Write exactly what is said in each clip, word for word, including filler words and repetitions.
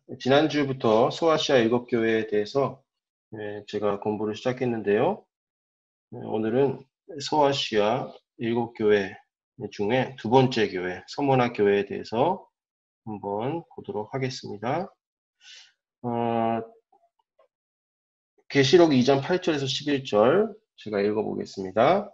지난주부터 소아시아 일곱 교회에 대해서 제가 공부를 시작했는데요. 오늘은 소아시아 일곱 교회 중에 두 번째 교회, 서머나 교회에 대해서 한번 보도록 하겠습니다. 어, 계시록 이 장 팔 절에서 십일 절 제가 읽어보겠습니다.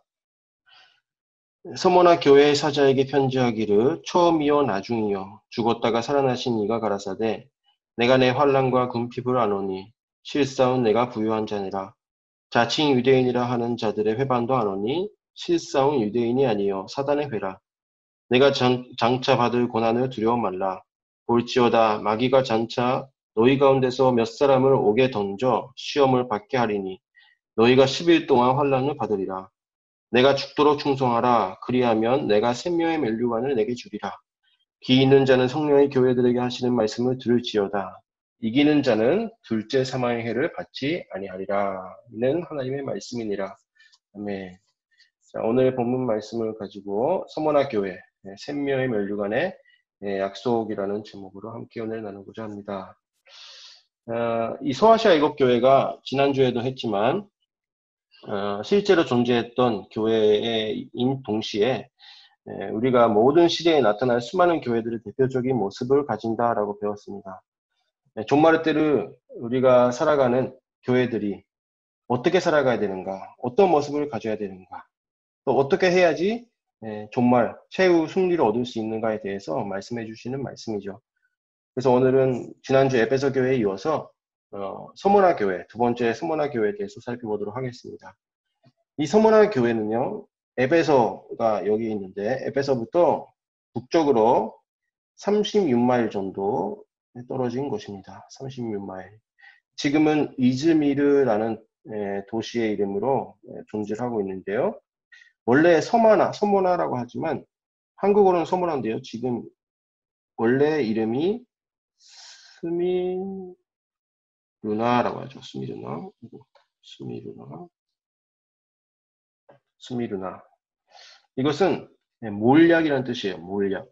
서머나 교회의 사자에게 편지하기를 처음이요 나중이요 죽었다가 살아나신 이가 가라사대 내가 내 환난과 궁핍을 아노니 실사은 내가 부유한 자니라. 자칭 유대인이라 하는 자들의 회반도 아노니 실사은 유대인이 아니요 사단의 회라. 내가 전, 장차 받을 고난을 두려워 말라. 볼지어다 마귀가 장차 너희 가운데서 몇 사람을 옥에 던져 시험을 받게 하리니 너희가 십 일 동안 환난을 받으리라. 내가 죽도록 충성하라. 그리하면 내가 생명의 면류관을 내게 주리라. 기 있는 자는 성령의 교회들에게 하시는 말씀을 들을지어다. 이기는 자는 둘째 사망의 해를 받지 아니하리라. 이는 하나님의 말씀이니라. 아멘. 자, 오늘 본문 말씀을 가지고 서머나 교회 생명의 면류관의 약속이라는 제목으로 함께 오늘 나누고자 합니다. 어, 이 소아시아 일곱 교회가 지난주에도 했지만 어, 실제로 존재했던 교회인 동시에 에, 우리가 모든 시대에 나타날 수많은 교회들의 대표적인 모습을 가진다라고 배웠습니다. 에, 종말의 우리가 살아가는 교회들이 어떻게 살아가야 되는가, 어떤 모습을 가져야 되는가, 또 어떻게 해야지 에, 종말, 최후 승리를 얻을 수 있는가에 대해서 말씀해 주시는 말씀이죠. 그래서 오늘은 지난주 에베소 교회에 이어서 어, 서머나 교회, 두 번째 서머나 교회에 대해서 살펴보도록 하겠습니다. 이 서머나 교회는요, 에베소가 여기 있는데 에베소부터 북쪽으로 삼십육 마일 정도 떨어진 곳입니다. 삼십육 마일. 지금은 이즈미르라는 도시의 이름으로 존재하고 있는데요. 원래 서머나, 서머나라고 하지만 한국어로는 서머나인데요. 지금 원래 이름이 스미르나라고 하죠. 스미르나. 스미르나. 스미르나. 이것은 몰약이라는 뜻이에요. 몰약.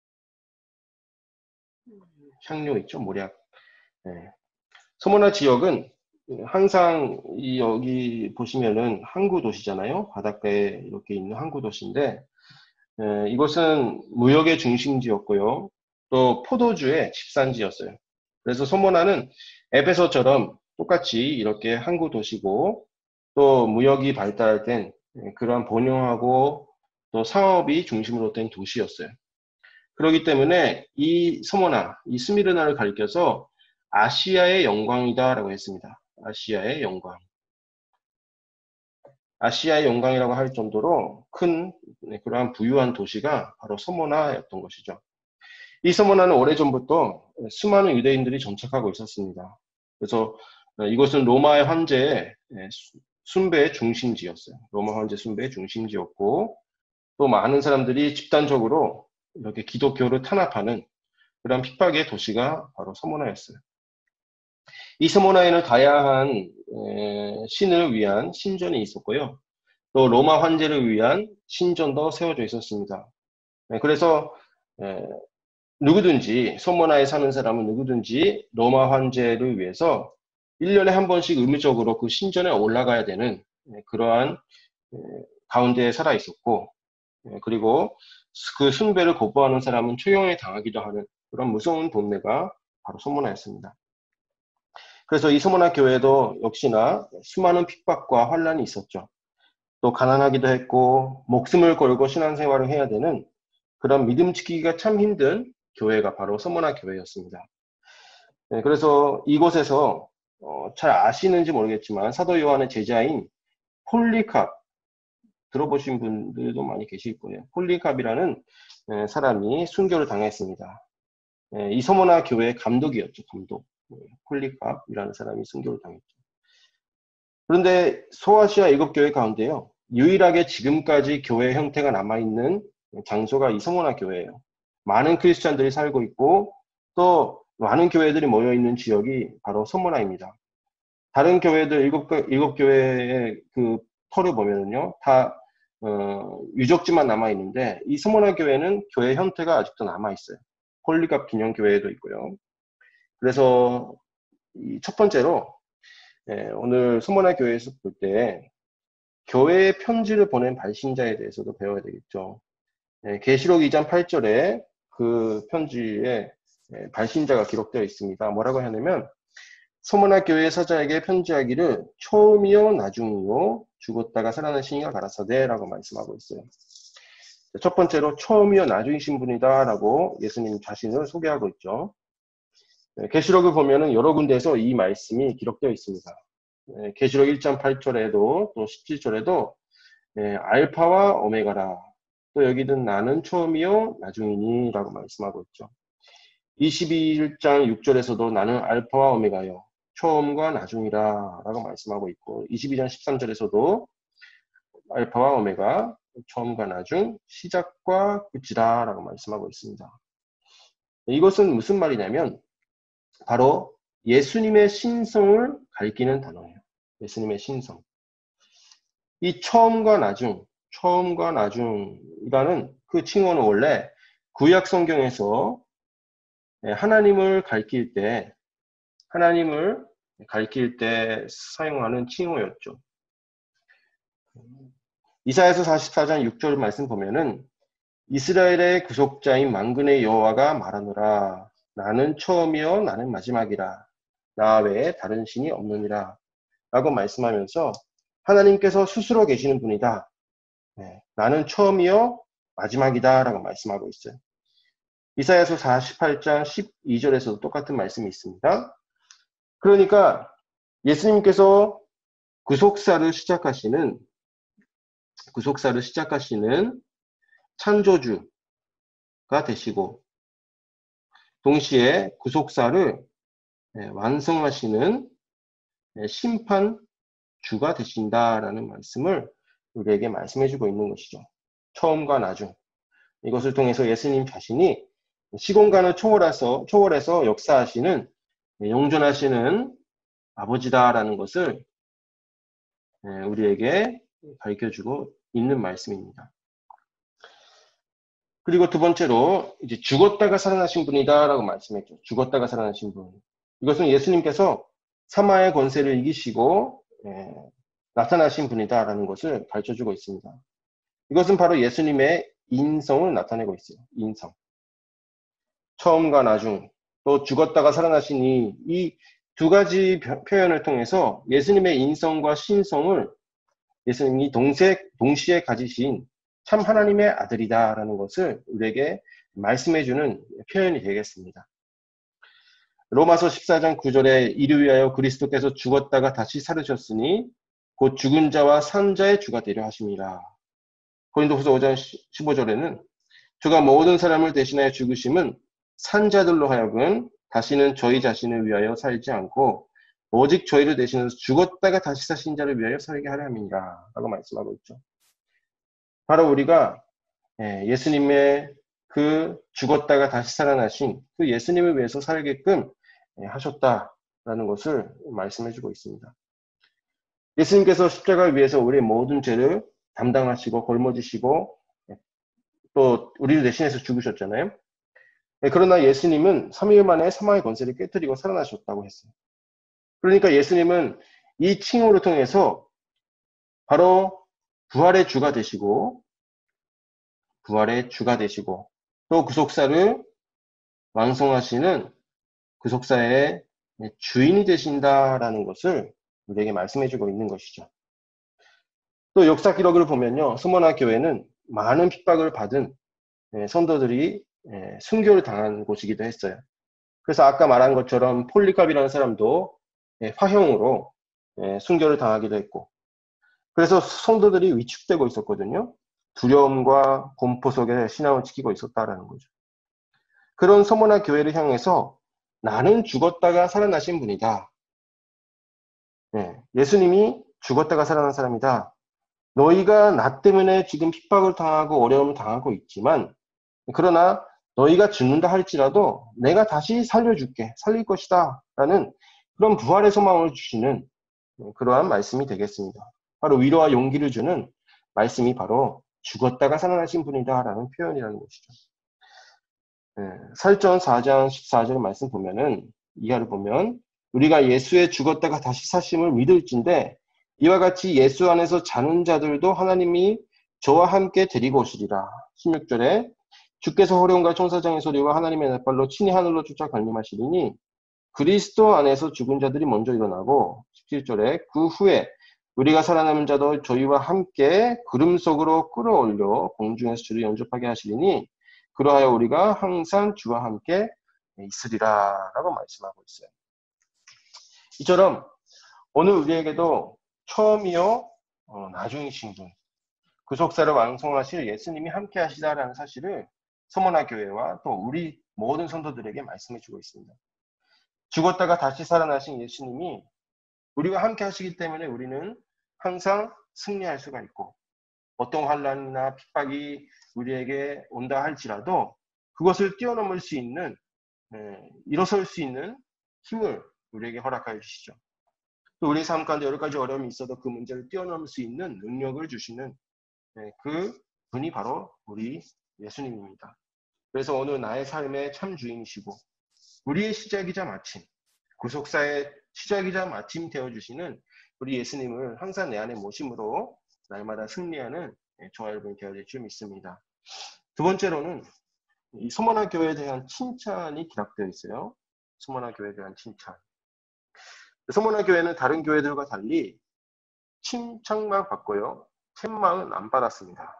향료 있죠? 몰약. 네. 서머나 지역은 항상 이 여기 보시면은 항구 도시잖아요. 바닷가에 이렇게 있는 항구 도시인데 에, 이곳은 무역의 중심지였고요. 또 포도주의 집산지였어요. 그래서 서머나는 에베소처럼 똑같이 이렇게 항구 도시고 또 무역이 발달된 그러한 번영하고 또 상업이 중심으로 된 도시였어요. 그렇기 때문에 이 서머나, 이 스미르나를 가리켜서 아시아의 영광이다라고 했습니다. 아시아의 영광. 아시아의 영광이라고 할 정도로 큰 그러한 부유한 도시가 바로 서머나였던 것이죠. 이 서머나는 오래전부터 수많은 유대인들이 정착하고 있었습니다. 그래서 이곳은 로마의 황제의 숭배의 중심지였어요. 로마 황제 숭배의 중심지였고 또 많은 사람들이 집단적으로 이렇게 기독교를 탄압하는 그런 핍박의 도시가 바로 서머나였어요. 이 서머나에는 다양한 신을 위한 신전이 있었고요. 또 로마 황제를 위한 신전도 세워져 있었습니다. 그래서 누구든지 서머나에 사는 사람은 누구든지 로마 황제를 위해서 일 년에 한 번씩 의무적으로 그 신전에 올라가야 되는 그러한 가운데에 살아 있었고 그리고 그 숭배를 거부하는 사람은 처형에 당하기도 하는 그런 무서운 동네가 바로 서머나였습니다. 그래서 이 서머나 교회도 역시나 수많은 핍박과 환란이 있었죠. 또 가난하기도 했고 목숨을 걸고 신앙생활을 해야 되는 그런 믿음 지키기가 참 힘든 교회가 바로 서머나 교회였습니다. 네, 그래서 이곳에서 어, 잘 아시는지 모르겠지만 사도 요한의 제자인 폴리캅 들어보신 분들도 많이 계실 거예요. 폴리캅이라는 에, 사람이 순교를 당했습니다. 에, 이 서머나 교회의 감독이었죠. 감독. 폴리캅이라는 사람이 순교를 당했죠. 그런데 소아시아 일곱 교회 가운데요. 유일하게 지금까지 교회 형태가 남아있는 장소가 이 서머나 교회예요. 많은 크리스찬들이 살고 있고 또 많은 교회들이 모여있는 지역이 바로 서머나입니다. 다른 교회들 일곱, 일곱 교회의 그 터를 보면은요, 다, 어, 유적지만 남아있는데, 이 서머나 교회는 교회 형태가 아직도 남아있어요. 폴리캅 기념교회도 있고요. 그래서 이 첫 번째로 예, 오늘 소모나 교회에서 볼 때 교회에 편지를 보낸 발신자에 대해서도 배워야 되겠죠. 예, 계시록 이 장 팔 절에 그 편지에 예, 발신자가 기록되어 있습니다. 뭐라고 하냐면 소모나 교회 사자에게 편지하기를 처음이요 나중이요 죽었다가 살아나신 이가 가라사대 라고 말씀하고 있어요. 첫 번째로 처음이요 나중이신 분이다 라고 예수님 자신을 소개하고 있죠. 예, 계시록을 보면은 여러 군데에서 이 말씀이 기록되어 있습니다. 예, 계시록 일 장 팔 절에도 또 십칠 절에도 예, 알파와 오메가라. 또 여기는 나는 처음이요 나중이니 라고 말씀하고 있죠. 이십일 장 육 절에서도 나는 알파와 오메가요. 처음과 나중이라 라고 말씀하고 있고 이십이 장 십삼 절에서도 알파와 오메가 처음과 나중 시작과 끝이다 라고 말씀하고 있습니다. 이것은 무슨 말이냐면 바로 예수님의 신성을 가리키는 단어예요. 예수님의 신성. 이 처음과 나중, 처음과 나중이라는 그 칭호는 원래 구약 성경에서 하나님을 가리킬 때, 하나님을 가리킬 때 사용하는 칭호였죠. 이사야서 사십사 장 육 절 말씀 보면은 이스라엘의 구속자인 만군의 여호와가 말하노라. 나는 처음이요 나는 마지막이라. 나 외에 다른 신이 없느니라. 라고 말씀하면서 하나님께서 스스로 계시는 분이다. 네, 나는 처음이요 마지막이다 라고 말씀하고 있어요. 이사야서 사십팔 장 십이 절에서도 똑같은 말씀이 있습니다. 그러니까 예수님께서 구속사를 시작하시는 구속사를 시작하시는 창조주가 되시고 동시에 구속사를 완성하시는 심판주가 되신다라는 말씀을 우리에게 말씀해주고 있는 것이죠. 처음과 나중. 이것을 통해서 예수님 자신이 시공간을 초월해서, 초월해서 역사하시는 영존하시는 아버지다라는 것을 우리에게 가르쳐주고 있는 말씀입니다. 그리고 두 번째로 이제 죽었다가 살아나신 분이다라고 말씀했죠. 죽었다가 살아나신 분. 이것은 예수님께서 사마의 권세를 이기시고 예, 나타나신 분이다라는 것을 가르쳐주고 있습니다. 이것은 바로 예수님의 인성을 나타내고 있어요. 인성. 처음과 나중, 또 죽었다가 살아나시니 이 두 가지 표현을 통해서 예수님의 인성과 신성을 예수님이 동시에, 동시에 가지신 참 하나님의 아들이다라는 것을 우리에게 말씀해주는 표현이 되겠습니다. 로마서 십사 장 구 절에 이를 위하여 그리스도께서 죽었다가 다시 살으셨으니 곧 죽은 자와 산 자의 주가 되려 하심이라. 고린도후서 오 장 십오 절에는 주가 모든 사람을 대신하여 죽으심은 산 자들로 하여금 다시는 저희 자신을 위하여 살지 않고 오직 저희를 대신해서 죽었다가 다시 사신 자를 위하여 살게 하려 함이니라 라고 말씀하고 있죠. 바로 우리가 예수님의 그 죽었다가 다시 살아나신 그 예수님을 위해서 살게끔 하셨다라는 것을 말씀해주고 있습니다. 예수님께서 십자가 위에서 우리의 모든 죄를 담당하시고 걸머지시고 또 우리를 대신해서 죽으셨잖아요. 그러나 예수님은 삼 일 만에 사망의 권세를 깨뜨리고 살아나셨다고 했어요. 그러니까 예수님은 이 칭호를 통해서 바로 부활의 주가 되시고 부활의 주가 되시고 또 구속사를 완성하시는 구속사의 주인이 되신다라는 것을 우리에게 말씀해주고 있는 것이죠. 또 역사 기록을 보면요. 스모나 교회는 많은 핍박을 받은 성도들이 순교를 당한 곳이기도 했어요. 그래서 아까 말한 것처럼 폴리갑이라는 사람도 화형으로 순교를 당하기도 했고 그래서 성도들이 위축되고 있었거든요. 두려움과 공포 속에 신앙을 지키고 있었다라는 거죠. 그런 서머나 교회를 향해서 나는 죽었다가 살아나신 분이다. 네, 예수님이 죽었다가 살아난 사람이다. 너희가 나 때문에 지금 핍박을 당하고 어려움을 당하고 있지만 그러나 너희가 죽는다 할지라도 내가 다시 살려줄게. 살릴 것이다. 라는 그런 부활의 소망을 주시는 그러한 말씀이 되겠습니다. 바로 위로와 용기를 주는 말씀이 바로 죽었다가 살아나신 분이다 라는 표현이라는 것이죠. 네, 사일전 사 장 십사 절 말씀 보면은 이하를 보면 우리가 예수의 죽었다가 다시 사심을 믿을진데 이와 같이 예수 안에서 자는 자들도 하나님이 저와 함께 데리고 오시리라. 십육 절에 주께서 호령과 천사장의 소리와 하나님의 낯발로 친히 하늘로 쫓아 강림하시리니 그리스도 안에서 죽은 자들이 먼저 일어나고 십칠 절에 그 후에 우리가 살아남은 자도 저희와 함께 구름 속으로 끌어올려 공중에서 주를 영접하게 하시리니 그러하여 우리가 항상 주와 함께 있으리라 라고 말씀하고 있어요. 이처럼 오늘 우리에게도 처음이요 어, 나중이신 분 구속사를 완성하실 예수님이 함께 하시다라는 사실을 서머나 교회와 또 우리 모든 성도들에게 말씀해 주고 있습니다. 죽었다가 다시 살아나신 예수님이 우리와 함께 하시기 때문에 우리는 항상 승리할 수가 있고 어떤 환난이나 핍박이 우리에게 온다 할지라도 그것을 뛰어넘을 수 있는 에, 일어설 수 있는 힘을 우리에게 허락하여 주시죠. 또 우리 삶 가운데 여러 가지 어려움이 있어도 그 문제를 뛰어넘을 수 있는 능력을 주시는 에, 그 분이 바로 우리 예수님입니다. 그래서 오늘 나의 삶의 참 주인이시고 우리의 시작이자 마침, 구속사의 시작이자 마침 되어주시는 우리 예수님을 항상 내 안에 모심으로 날마다 승리하는 저와 여러분이 되어질 줄 믿습니다. 두 번째로는 이 서머나 교회에 대한 칭찬이 기록되어 있어요. 서머나 교회에 대한 칭찬. 서머나 교회는 다른 교회들과 달리 칭찬만 받고요. 챈망은 안 받았습니다.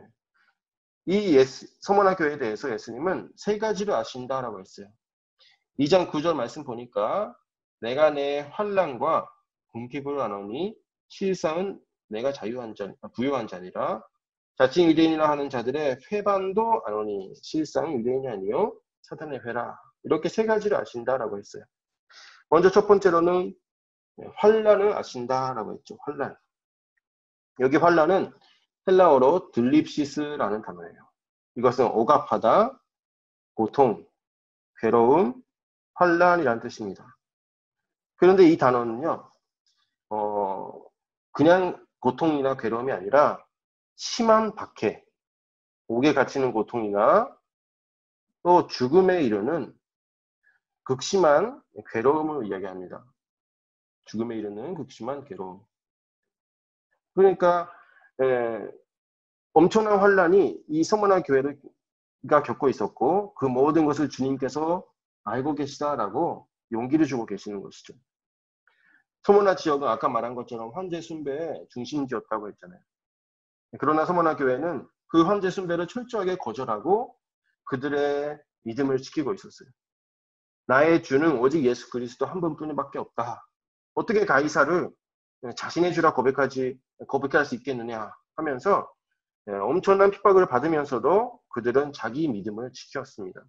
이 예수, 서머나 교회에 대해서 예수님은 세 가지를 아신다라고 했어요. 이 장 구 절 말씀 보니까 내가 내 환난과 궁핍을 안오니 실상은 내가 자유한 자, 부유한 자니라. 자칭 유대인이라 하는 자들의 회반도 안오니 실상 유대인이 아니요 사탄의 회라. 이렇게 세 가지를 아신다라고 했어요. 먼저 첫 번째로는 환난을 아신다라고 했죠. 환난. 여기 환난은 헬라어로 들립시스라는 단어예요. 이것은 억압하다, 고통, 괴로움, 환난이라는 뜻입니다. 그런데 이 단어는요, 어, 그냥 고통이나 괴로움이 아니라 심한 박해, 옥에 갇히는 고통이나 또 죽음에 이르는 극심한 괴로움을 이야기합니다. 죽음에 이르는 극심한 괴로움. 그러니까 에, 엄청난 환난이 이 서머나 교회가 겪고 있었고 그 모든 것을 주님께서 알고 계시다라고 용기를 주고 계시는 것이죠. 서머나 지역은 아까 말한 것처럼 황제 숭배의 중심지였다고 했잖아요. 그러나 서머나 교회는 그 황제 숭배를 철저하게 거절하고 그들의 믿음을 지키고 있었어요. 나의 주는 오직 예수 그리스도 한 분뿐이밖에 없다. 어떻게 가이사를 자신의 주라 고백하지 고백할 수 있겠느냐 하면서 엄청난 핍박을 받으면서도 그들은 자기 믿음을 지켰습니다.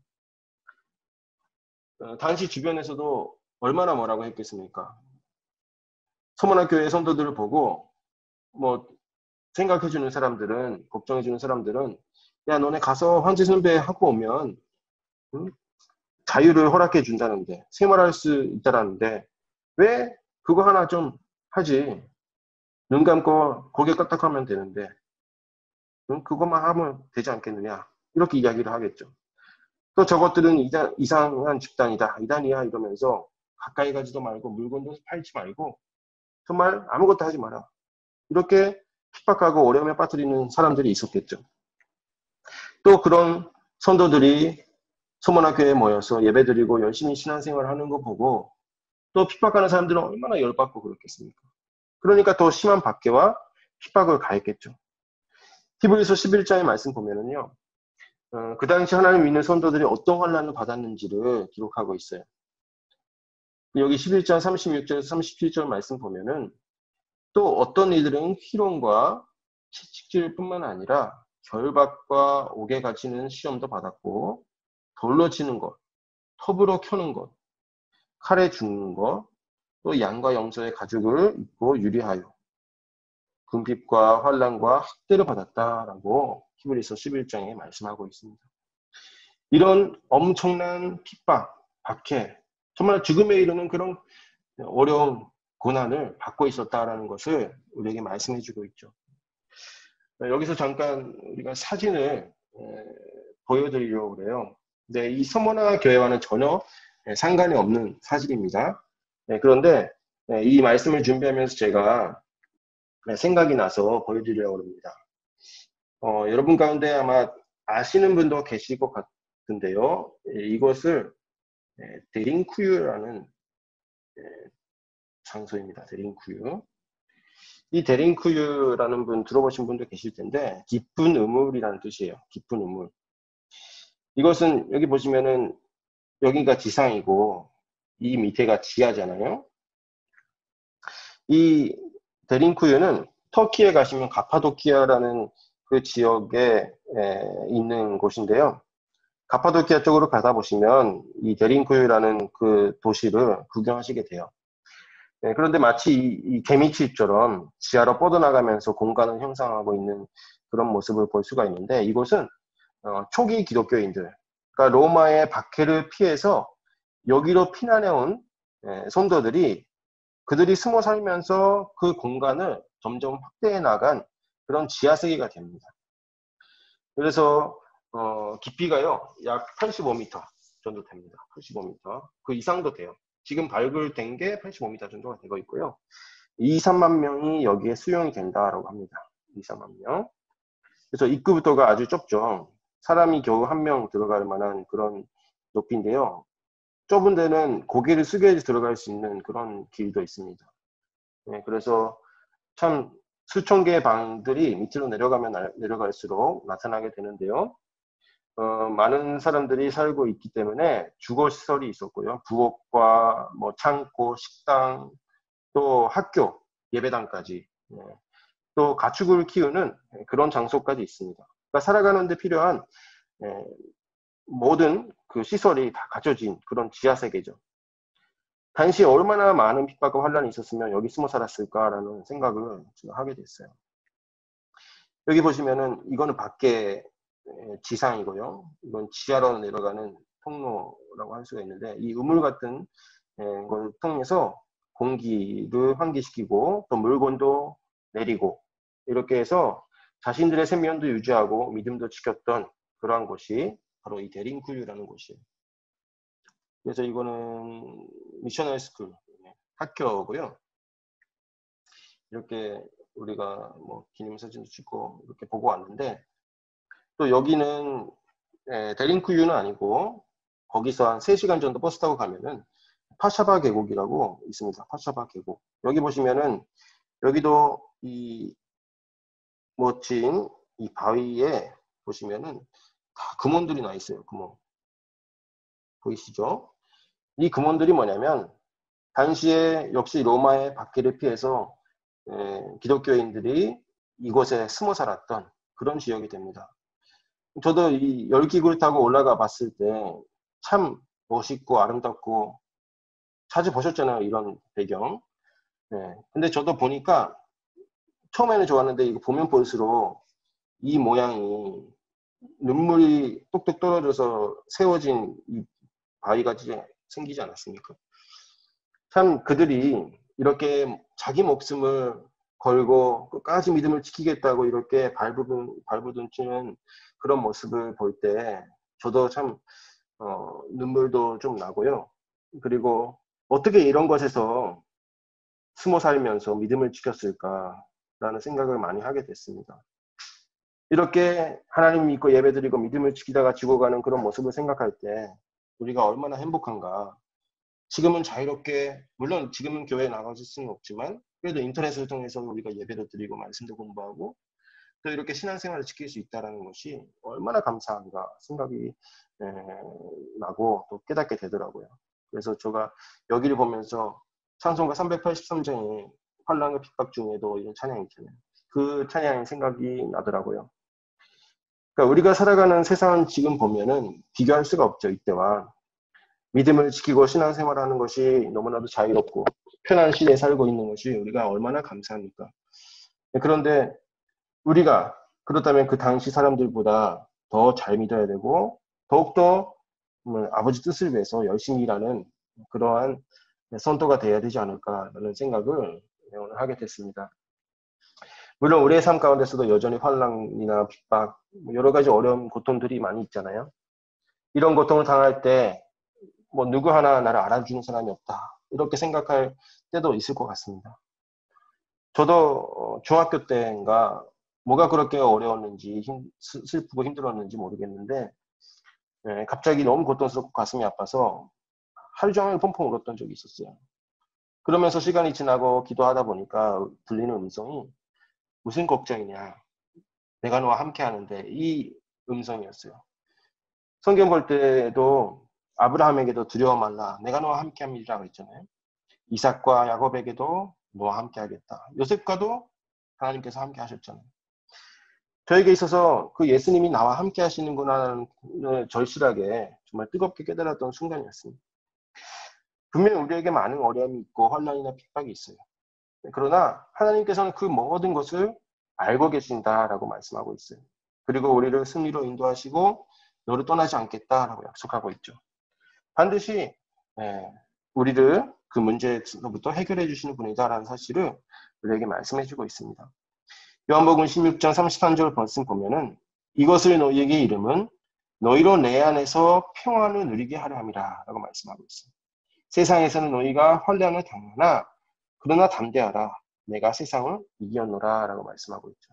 당시 주변에서도 얼마나 뭐라고 했겠습니까? 서머나 교회 성도들을 보고 뭐 생각해주는 사람들은, 걱정해주는 사람들은 야 너네 가서 황제 숭배하고 오면 응? 자유를 허락해 준다는데 생활할 수 있다라는데 왜 그거 하나 좀 하지? 눈 감고 고개 까딱하면 되는데 응? 그것만 하면 되지 않겠느냐? 이렇게 이야기를 하겠죠. 또 저것들은 이단, 이상한 집단이다, 이단이야 이러면서 가까이 가지도 말고 물건도 팔지 말고 정말 아무것도 하지 마라. 이렇게 핍박하고 어려움에 빠뜨리는 사람들이 있었겠죠. 또 그런 성도들이 서머나 교회에 모여서 예배드리고 열심히 신앙생활을 하는 거 보고 또 핍박하는 사람들은 얼마나 열받고 그렇겠습니까? 그러니까 더 심한 박해와 핍박을 가했겠죠. 히브리서 십일 장의 말씀 보면은요, 어, 그 당시 하나님 믿는 성도들이 어떤 환난을 받았는지를 기록하고 있어요. 여기 십일 장 삼십육 절에서 삼십칠 절 말씀 보면은 또 어떤 이들은 희롱과 채찍질뿐만 아니라 결박과 옥에 갇히는 시험도 받았고 돌로 치는 것, 톱으로 켜는 것, 칼에 죽는 것, 또 양과 염소의 가죽을 입고 유리하여 금핍과 환난과 학대를 받았다라고 히브리서 십일 장에 말씀하고 있습니다. 이런 엄청난 핍박, 박해, 정말 죽음에 이르는 그런 어려운 고난을 받고 있었다라는 것을 우리에게 말씀해주고 있죠. 여기서 잠깐 우리가 사진을 보여드리려고 그래요. 네, 이 서머나 교회와는 전혀 예, 상관이 없는 사실입니다. 예, 그런데 예, 이 말씀을 준비하면서 제가 예, 생각이 나서 보여드리려고 합니다. 어, 여러분 가운데 아마 아시는 분도 계실 것 같은데요. 예, 이것을 예, 데링쿠유라는 예, 장소입니다. 데링쿠유. 이 데링쿠유라는 분 들어보신 분도 계실 텐데 깊은 우물이라는 뜻이에요. 깊은 우물. 이것은 여기 보시면은 여기가 지상이고 이 밑에가 지하잖아요. 이 데링쿠유는 터키에 가시면 가파도키아라는 그 지역에 에, 있는 곳인데요. 가파도키아 쪽으로 가다 보시면 이 데링쿠유라는 그 도시를 구경하시게 돼요. 네, 그런데 마치 이, 이 개미집처럼 지하로 뻗어나가면서 공간을 형성하고 있는 그런 모습을 볼 수가 있는데 이곳은 어, 초기 기독교인들, 그러니까 로마의 박해를 피해서 여기로 피난해온 예, 성도들이 그들이 숨어 살면서 그 공간을 점점 확대해 나간 그런 지하 세계가 됩니다. 그래서 어, 깊이가요 약 팔십오 미터 정도 됩니다. 팔십오 미터 그 이상도 돼요. 지금 발굴된 게 팔십오 미터 정도가 되고 있고요. 이, 삼만 명이 여기에 수용이 된다라고 합니다. 이, 삼만 명. 그래서 입구부터가 아주 좁죠. 사람이 겨우 한 명 들어갈 만한 그런 높이인데요. 좁은 데는 고개를 숙여 들어갈 수 있는 그런 길도 있습니다. 네, 그래서 참 수천 개의 방들이 밑으로 내려가면 내려갈수록 나타나게 되는데요. 어, 많은 사람들이 살고 있기 때문에 주거 시설이 있었고요. 부엌과 뭐 창고, 식당, 또 학교, 예배당까지, 네. 또 가축을 키우는 그런 장소까지 있습니다. 그러니까 살아가는 데 필요한 네, 모든 그 시설이 다 갖춰진 그런 지하 세계죠. 당시에 얼마나 많은 핍박과 환란이 있었으면 여기 숨어 살았을까라는 생각을 하게 됐어요. 여기 보시면은 이거는 밖에 지상이고요. 이건 지하로 내려가는 통로라고 할 수가 있는데 이 우물 같은 걸 통해서 공기를 환기시키고 또 물건도 내리고 이렇게 해서 자신들의 생명도 유지하고 믿음도 지켰던 그러한 곳이 바로 이 데링쿠유라는 곳이에요. 그래서 이거는 미셔너리 스쿨 학교고요. 이렇게 우리가 뭐 기념사진도 찍고 이렇게 보고 왔는데 또 여기는 에, 데링쿠유는 아니고 거기서 한 세 시간 정도 버스 타고 가면은 파샤바 계곡이라고 있습니다. 파샤바 계곡. 여기 보시면은 여기도 이 멋진 이 바위에 보시면은 다 금원들이 나 있어요. 금원. 보이시죠? 이 금원들이 뭐냐면 당시에 역시 로마의 박해를 피해서 에, 기독교인들이 이곳에 숨어 살았던 그런 지역이 됩니다. 저도 이 열기구를 타고 올라가 봤을 때 참 멋있고 아름답고 자주 보셨잖아요. 이런 배경. 네. 근데 저도 보니까 처음에는 좋았는데 이거 보면 볼수록 이 모양이 눈물이 뚝뚝 떨어져서 세워진 이 바위같이 생기지 않았습니까? 참 그들이 이렇게 자기 목숨을 걸고 끝까지 믿음을 지키겠다고 이렇게 발부둥, 발부둥치는 그런 모습을 볼 때 저도 참 어, 눈물도 좀 나고요. 그리고 어떻게 이런 것에서 숨어 살면서 믿음을 지켰을까라는 생각을 많이 하게 됐습니다. 이렇게 하나님 믿고 예배드리고 믿음을 지키다가 죽어가는 그런 모습을 생각할 때 우리가 얼마나 행복한가. 지금은 자유롭게, 물론 지금은 교회에 나가실 수는 없지만 그래도 인터넷을 통해서 우리가 예배도 드리고 말씀도 공부하고 또 이렇게 신앙생활을 지킬 수 있다는 것이 얼마나 감사한가 생각이 에, 나고 또 깨닫게 되더라고요. 그래서 제가 여기를 보면서 찬송가 삼백팔십삼 장에 환난과 핍박 중에도 이런 찬양이 있잖아요. 그 찬양이 생각이 나더라고요. 그러니까 우리가 살아가는 세상은 지금 보면은 비교할 수가 없죠. 이때와. 믿음을 지키고 신앙생활하는 것이 너무나도 자유롭고 편한 시대에 살고 있는 것이 우리가 얼마나 감사합니까? 그런데 우리가 그렇다면 그 당시 사람들보다 더 잘 믿어야 되고 더욱더 아버지 뜻을 위해서 열심히 일하는 그러한 선도가 되어야 되지 않을까라는 생각을 오늘 하게 됐습니다. 물론 우리의 삶 가운데서도 여전히 환난이나 핍박, 여러 가지 어려운 고통들이 많이 있잖아요. 이런 고통을 당할 때 뭐 누구 하나 나를 알아주는 사람이 없다. 이렇게 생각할 때도 있을 것 같습니다. 저도 중학교 때인가 뭐가 그렇게 어려웠는지 힘, 슬프고 힘들었는지 모르겠는데 예, 갑자기 너무 고통스럽고 가슴이 아파서 하루 종일 펑펑 울었던 적이 있었어요. 그러면서 시간이 지나고 기도하다 보니까 들리는 음성이 무슨 걱정이냐. 내가 너와 함께 하는데 이 음성이었어요. 성경 볼 때도 아브라함에게도 두려워 말라. 내가 너와 함께 함이라고 했잖아요. 이삭과 야곱에게도 너와 함께 하겠다. 요셉과도 하나님께서 함께 하셨잖아요. 저에게 있어서 그 예수님이 나와 함께 하시는구나라는 절실하게 정말 뜨겁게 깨달았던 순간이었습니다. 분명히 우리에게 많은 어려움이 있고 환난이나 핍박이 있어요. 그러나 하나님께서는 그 모든 것을 알고 계신다라고 말씀하고 있어요. 그리고 우리를 승리로 인도하시고 너를 떠나지 않겠다라고 약속하고 있죠. 반드시 우리를 그 문제로부터 해결해 주시는 분이다라는 사실을 우리에게 말씀해 주고 있습니다. 요한복음 십육 장 삼십삼 절 말씀 보면은 이것을 너희에게 이름은 너희로 내 안에서 평안을 누리게 하려 함이라 라고 말씀하고 있습니다. 세상에서는 너희가 환난을 당하나 그러나 담대하라. 내가 세상을 이겼노라 라고 말씀하고 있죠.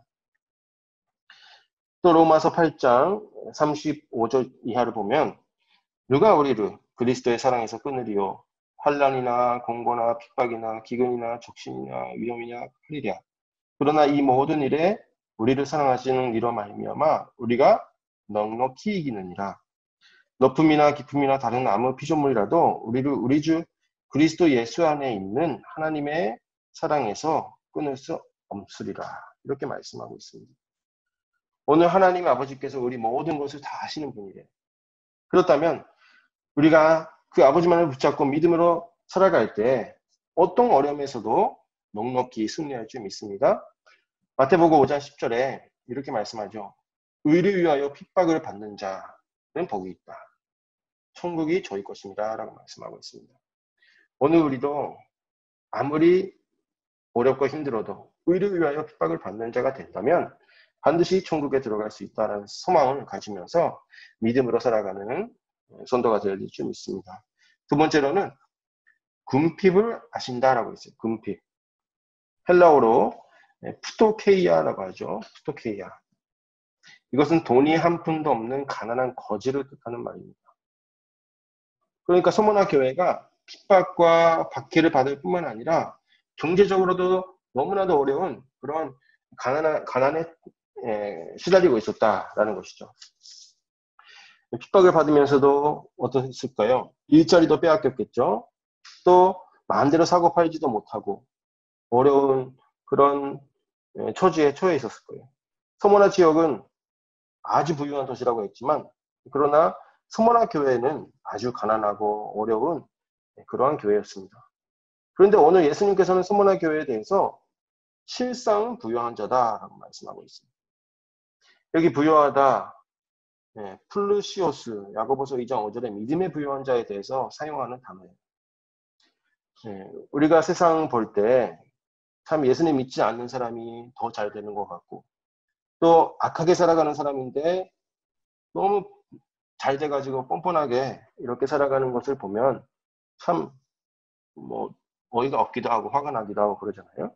또 로마서 팔 장 삼십오 절 이하를 보면 누가 우리를 그리스도의 사랑에서 끊으리요. 환난이나 공고나 핍박이나 기근이나 적신이나 위험이나 칼이랴. 그러나 이 모든 일에 우리를 사랑하시는 이로 말미암아 우리가 넉넉히 이기느니라. 높음이나 깊음이나 다른 아무 피조물이라도 우리를 우리 주 그리스도 예수 안에 있는 하나님의 사랑에서 끊을 수 없으리라. 이렇게 말씀하고 있습니다. 오늘 하나님 아버지께서 우리 모든 것을 다 아시는 분이래요. 그렇다면 우리가 그 아버지만을 붙잡고 믿음으로 살아갈 때 어떤 어려움에서도 넉넉히 승리할 줄 믿습니다. 마태복음 오 장 십 절에 이렇게 말씀하죠. 의를 위하여 핍박을 받는 자는 복이 있다. 천국이 저희 것입니다. 라고 말씀하고 있습니다. 오늘 우리도 아무리 어렵고 힘들어도 의를 위하여 핍박을 받는 자가 된다면 반드시 천국에 들어갈 수 있다는 소망을 가지면서 믿음으로 살아가는 선도가 될 줄 믿습니다. 두 번째로는 군핍을 아신다라고 있어요. 군핍. 헬라어로 푸토케이아라고 하죠. 푸토케이아. 이것은 돈이 한 푼도 없는 가난한 거지를 뜻하는 말입니다. 그러니까 소모나 교회가 핍박과 박해를 받을 뿐만 아니라 경제적으로도 너무나도 어려운 그런 가난한, 가난에 에, 시달리고 있었다라는 것이죠. 핍박을 받으면서도 어떠했을까요? 일자리도 빼앗겼겠죠. 또 마음대로 사고 팔지도 못하고 어려운 그런 처지에 처해 있었을 거예요. 소모나 지역은 아주 부유한 도시라고 했지만 그러나 소모나 교회는 아주 가난하고 어려운 그러한 교회였습니다. 그런데 오늘 예수님께서는 소모나 교회에 대해서 실상 부유한 자다라고 말씀하고 있습니다. 여기 부유하다, 네, 플루시오스, 야고보서 이 장 오 절에 믿음의 부유한 자에 대해서 사용하는 단어예요. 네, 우리가 세상 볼 때 참 예수님 믿지 않는 사람이 더 잘 되는 것 같고 또 악하게 살아가는 사람인데 너무 잘 돼가지고 뻔뻔하게 이렇게 살아가는 것을 보면 참 뭐 어이가 없기도 하고 화가 나기도 하고 그러잖아요.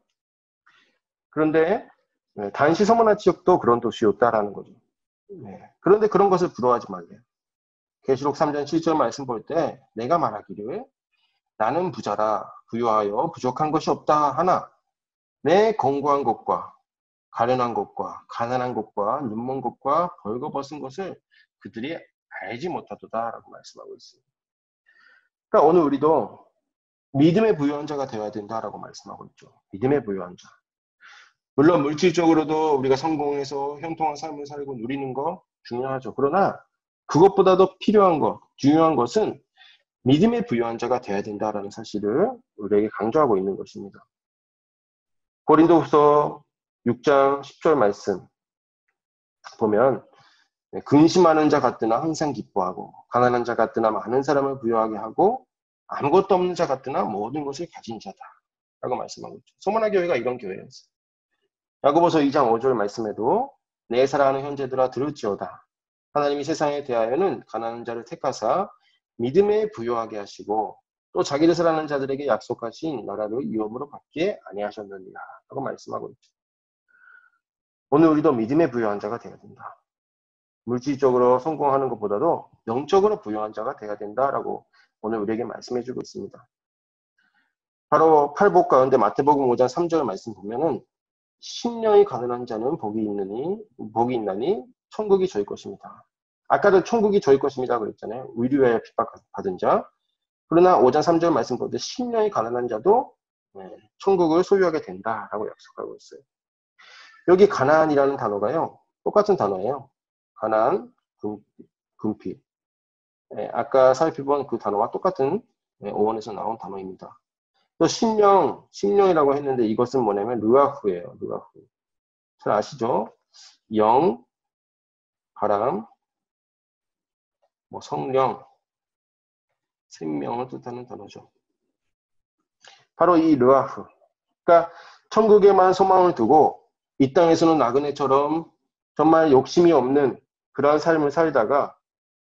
그런데 네, 단시 소모나 지역도 그런 도시였다라는 거죠. 네, 그런데 그런 것을 부러워하지 말래요. 계시록 삼 장 칠 절 말씀 볼 때 내가 말하기를 나는 부자라 부유하여 부족한 것이 없다 하나 내 권고한 것과 가련한 것과 가난한 것과 눈먼 것과 벌거벗은 것을 그들이 알지 못하도다라고 말씀하고 있습니다. 그러니까 오늘 우리도 믿음의 부유한 자가 되어야 된다라고 말씀하고 있죠. 믿음의 부유한 자. 물론 물질적으로도 우리가 성공해서 형통한 삶을 살고 누리는 거 중요하죠. 그러나 그것보다도 필요한 것, 중요한 것은 믿음의 부유한 자가 되어야 된다라는 사실을 우리에게 강조하고 있는 것입니다. 고린도후서 육 장 십 절 말씀 보면 근심하는 자 같으나 항상 기뻐하고 가난한 자 같으나 많은 사람을 부유하게 하고 아무것도 없는 자 같으나 모든 것을 가진 자다 라고 말씀하고 있죠. 소모나 교회가 이런 교회였어요. 야고보서 이 장 오 절 말씀에도 내 사랑하는 형제들아 들을지어다. 하나님이 세상에 대하여는 가난한 자를 택하사 믿음에 부요하게 하시고 또 자기를 사랑하는 자들에게 약속하신 나라를 위험으로 받게 아니하셨느니라 라고 말씀하고 있죠. 오늘 우리도 믿음에 부요한 자가 되어야 된다. 물질적으로 성공하는 것보다도 영적으로 부요한 자가 되어야 된다라고 오늘 우리에게 말씀해주고 있습니다. 바로 팔복 가운데 마태복음 오 장 삼 절 말씀 보면은 심령이 가난한 자는 복이 있느니 복이 있나니 천국이 저희 것입니다. 아까도 천국이 저희 것입니다 그랬잖아요. 의류에 핍박받은 자. 그러나 오 장 삼 절 말씀 보는데 심령이 가난한 자도 천국을 소유하게 된다라고 약속하고 있어요. 여기 가난이라는 단어가요. 똑같은 단어예요. 가난, 금, 금피. 예, 아까 살펴본 그 단어와 똑같은 예, 어원에서 나온 단어입니다. 또 심령, 심령이라고 했는데 이것은 뭐냐면 르아후예요. 르아후. 잘 아시죠? 영, 바람, 뭐 성령, 생명을 뜻하는 단어죠. 바로 이 르아후. 그러니까 천국에만 소망을 두고 이 땅에서는 나그네처럼 정말 욕심이 없는 그러한 삶을 살다가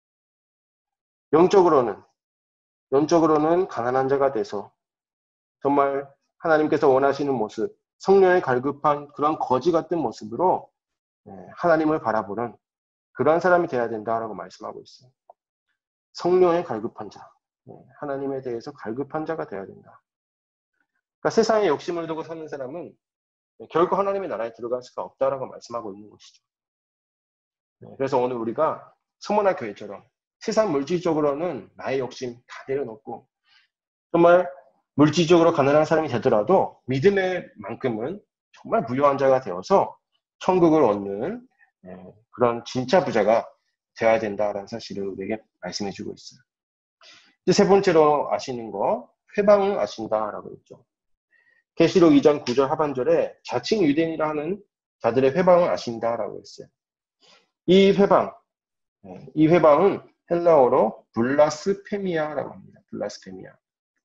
영적으로는 영적으로는 가난한 자가 돼서 정말 하나님께서 원하시는 모습, 성령에 갈급한 그런 거지 같은 모습으로 하나님을 바라보는 그런 사람이 돼야 된다라고 말씀하고 있어요. 성령에 갈급한 자, 하나님에 대해서 갈급한 자가 돼야 된다. 그러니까 세상에 욕심을 두고 사는 사람은 결코 하나님의 나라에 들어갈 수가 없다라고 말씀하고 있는 것이죠. 그래서 오늘 우리가 서문화 교회처럼 세상 물질적으로는 나의 욕심 다 내려놓고 정말 물질적으로 가난한 사람이 되더라도 믿음의 만큼은 정말 부유한 자가 되어서 천국을 얻는 그런 진짜 부자가 되어야 된다라는 사실을 우리에게 말씀해 주고 있어요. 이제 세 번째로 아시는 거 회방을 아신다라고 했죠. 계시록 이 장 구 절 하반절에 자칭 유대인이라 하는 자들의 회방을 아신다라고 했어요. 이 회방, 이 회방은 헬라어로 블라스페미아라고 합니다. 블라스페미아.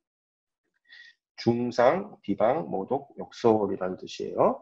중상, 비방, 모독, 역설이라는 뜻이에요.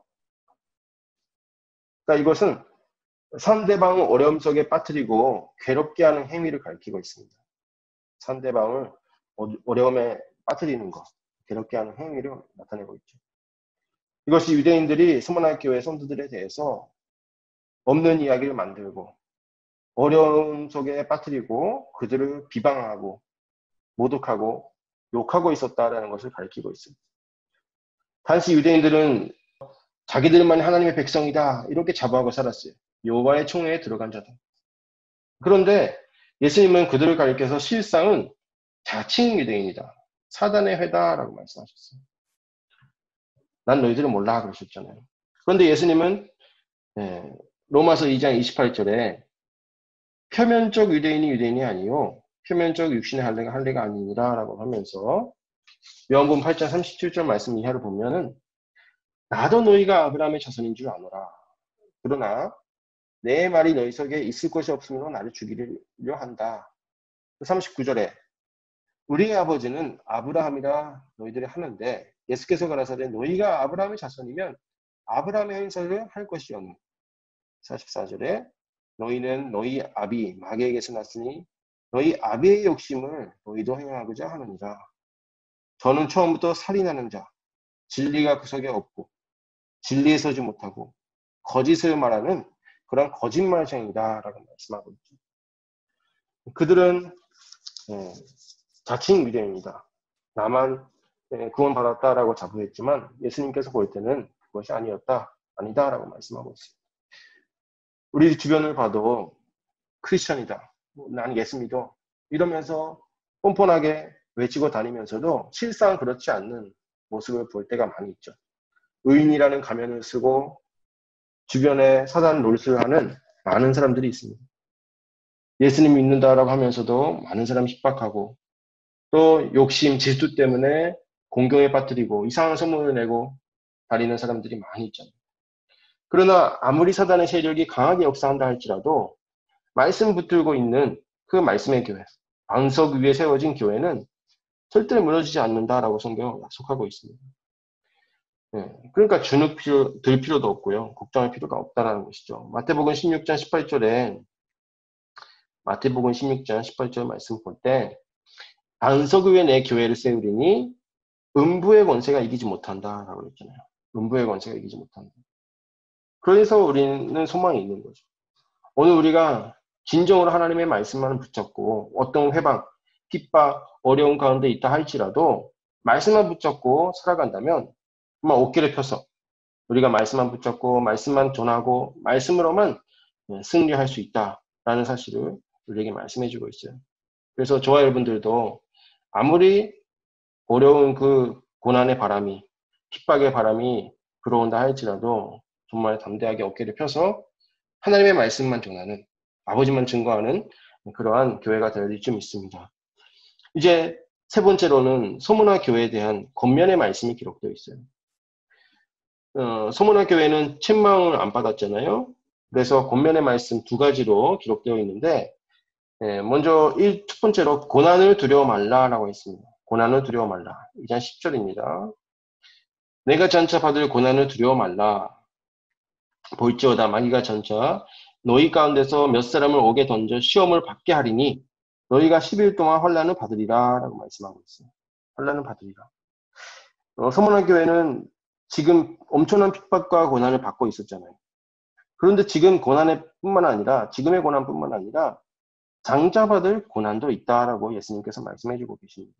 그러니까 이것은 상대방을 어려움 속에 빠뜨리고 괴롭게 하는 행위를 가리키고 있습니다. 상대방을 어려움에 빠뜨리는 것, 괴롭게 하는 행위를 나타내고 있죠. 이것이 유대인들이 서문화 교회 성도들에 대해서 없는 이야기를 만들고 어려움 속에 빠뜨리고 그들을 비방하고 모독하고 욕하고 있었다라는 것을 가리키고 있습니다. 당시 유대인들은 자기들만이 하나님의 백성이다 이렇게 자부하고 살았어요. 여호와의 총회에 들어간 자다. 그런데 예수님은 그들을 가리켜서 실상은 자칭 유대인이다. 사단의 회다라고 말씀하셨어요. 난 너희들을 몰라 그러셨잖아요. 그런데 예수님은 네, 로마서 이 장 이십팔 절에 표면적 유대인이 유대인이 아니요 표면적 육신의 할례가 할례가 아니니라 라고 하면서 요한복음 팔 장 삼십칠 절 말씀 이하를 보면은 나도 너희가 아브라함의 자손인 줄 아노라. 그러나 내 말이 너희 속에 있을 것이 없으므로 나를 죽이려 한다. 삼십구 절에 우리의 아버지는 아브라함이라 너희들이 하는데 예수께서 가라사대 너희가 아브라함의 자손이면 아브라함의 행사를 할 것이오니 사십사 절에 너희는 너희 아비 마귀에게서 났으니 너희 아비의 욕심을 너희도 행하고자 하느니라. 저는 처음부터 살인하는 자, 진리가 그 속에 없고 진리에 서지 못하고 거짓을 말하는 그런 거짓말쟁이다 라고 말씀하고 있죠. 그들은 예, 자칭 유대인이다. 나만 예, 구원받았다라고 자부했지만 예수님께서 볼 때는 그것이 아니었다, 아니다 라고 말씀하고 있습니다. 우리 주변을 봐도 크리스천이다, 난 예수 믿어 이러면서 뻔뻔하게 외치고 다니면서도 실상 그렇지 않는 모습을 볼 때가 많이 있죠. 의인이라는 가면을 쓰고 주변에 사단 노릇을 하는 많은 사람들이 있습니다. 예수님 믿는다라고 하면서도 많은 사람이 핍박하고 또 욕심, 질투 때문에 공경에 빠뜨리고 이상한 소문을 내고 다니는 사람들이 많이 있잖아요. 그러나 아무리 사단의 세력이 강하게 역사한다 할지라도 말씀 붙들고 있는 그 말씀의 교회, 방석 위에 세워진 교회는 절대 무너지지 않는다라고 성경은 약속하고 있습니다. 네, 그러니까 주눅 필요, 들 필요도 없고요. 걱정할 필요가 없다라는 것이죠. 마태복음 십육 장 십팔 절에 마태복음 십육 장 십팔 절 말씀 볼 때 반석 위에 내 교회를 세우리니 음부의 권세가 이기지 못한다라고 그랬잖아요. 음부의 권세가 이기지 못한다. 그래서 우리는 소망이 있는 거죠. 오늘 우리가 진정으로 하나님의 말씀만을 붙잡고 어떤 회방, 핍박, 어려운 가운데 있다 할지라도 말씀만 붙잡고 살아간다면 정말 어깨를 펴서 우리가 말씀만 붙잡고 말씀만 전하고 말씀으로만 승리할 수 있다라는 사실을 우리에게 말씀해 주고 있어요. 그래서 저와 여러분들도 아무리 어려운 그 고난의 바람이, 핍박의 바람이 불어온다 할지라도 정말 담대하게 어깨를 펴서 하나님의 말씀만 전하는, 아버지만 증거하는 그러한 교회가 되어질 좀 있습니다. 이제 세 번째로는 소문화 교회에 대한 겉면의 말씀이 기록되어 있어요. 어, 소문화 교회는 책망을 안 받았잖아요. 그래서 겉면의 말씀 두 가지로 기록되어 있는데, 예, 먼저 일, 첫 번째로 고난을 두려워 말라라고 했습니다. 고난을 두려워 말라. 이 장 십 절입니다. 내가 전차 받을 고난을 두려워 말라. 볼지어다 마귀가 전차 너희 가운데서 몇 사람을 옥에 던져 시험을 받게 하리니 너희가 십 일 동안 환난을 받으리라 라고 말씀하고 있어요. 환난을 받으리라. 어, 서문화 교회는 지금 엄청난 핍박과 고난을 받고 있었잖아요. 그런데 지금 고난의 뿐만 아니라 지금의 고난뿐만 아니라 장자받을 고난도 있다라고 예수님께서 말씀해주고 계십니다.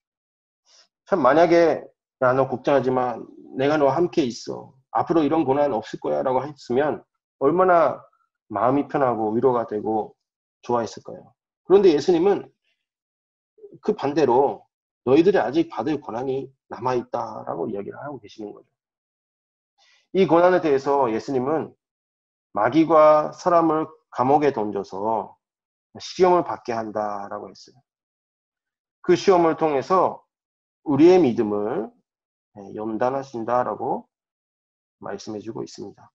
참 만약에 야 너 걱정하지 마. 내가 너와 함께 있어. 앞으로 이런 고난 없을 거야 라고 했으면 얼마나 마음이 편하고 위로가 되고 좋아했을 거예요. 그런데 예수님은 그 반대로 너희들이 아직 받을 고난이 남아있다라고 이야기를 하고 계시는 거죠. 이 고난에 대해서 예수님은 마귀가 사람을 감옥에 던져서 시험을 받게 한다라고 했어요. 그 시험을 통해서 우리의 믿음을 연단하신다라고 말씀해주고 있습니다.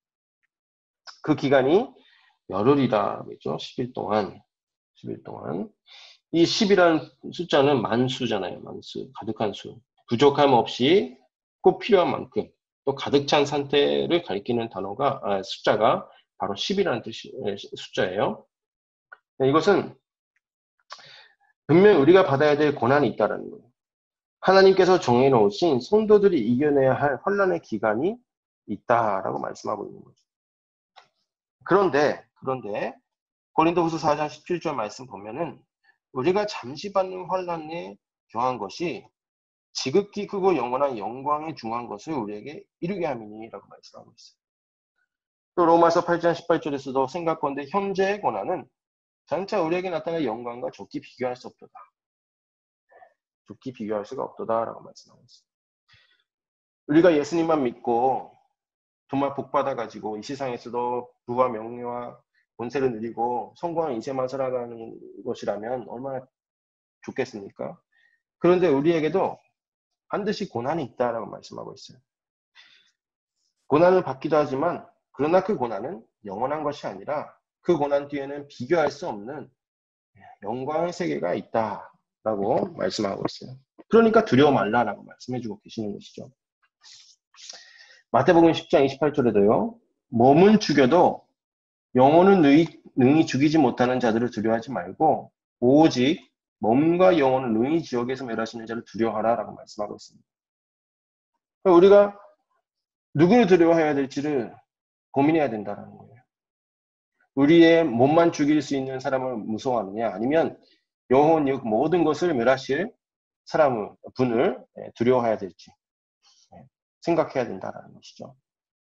그 기간이 열흘이다 그랬죠. 십 일 동안. 십 일 동안. 이 십이라는 숫자는 만수잖아요. 만수. 가득한 수. 부족함 없이 꼭 필요한 만큼 또 가득 찬 상태를 가리키는 단어가 아, 숫자가 바로 십이라는 뜻이 숫자예요. 이것은 분명히 우리가 받아야 될 고난이 있다는 거예요. 하나님께서 정해놓으신 성도들이 이겨내야 할 환난의 기간이 있다라고 말씀하고 있는 거죠. 그런데 그런데 고린도후서 사 장 십칠 절 말씀 보면은 우리가 잠시 받는 환난에 경한 것이 지극히 크고 영원한 영광에 중한 것을 우리에게 이루게 함이니라고 말씀하고 있어요. 또 로마서 팔 장 십팔 절에서도 생각건대 현재의 고난은 장차 우리에게 나타날 영광과 좋게 비교할 수 없도다. 좋게 비교할 수가 없도다라고 말씀하고 있어요. 우리가 예수님만 믿고 정말 복 받아가지고 이 세상에서도 부와 명예와 권세를 누리고 성공한 인생만 살아가는 것이라면 얼마나 좋겠습니까? 그런데 우리에게도 반드시 고난이 있다라고 말씀하고 있어요. 고난을 받기도 하지만 그러나 그 고난은 영원한 것이 아니라 그 고난 뒤에는 비교할 수 없는 영광의 세계가 있다라고 말씀하고 있어요. 그러니까 두려워 말라라고 말씀해주고 계시는 것이죠. 마태복음 십 장 이십팔 절에도요. 몸은 죽여도 영혼은 능히, 능히 죽이지 못하는 자들을 두려워하지 말고 오직 몸과 영혼을 능히 지옥에서 멸하시는 자를 두려워하라라고 말씀하고 있습니다. 우리가 누구를 두려워해야 될지를 고민해야 된다는 거예요. 우리의 몸만 죽일 수 있는 사람을 무서워하느냐 아니면 영혼, 즉 모든 것을 멸하실 사람을, 분을 두려워해야 될지 생각해야 된다는 것이죠.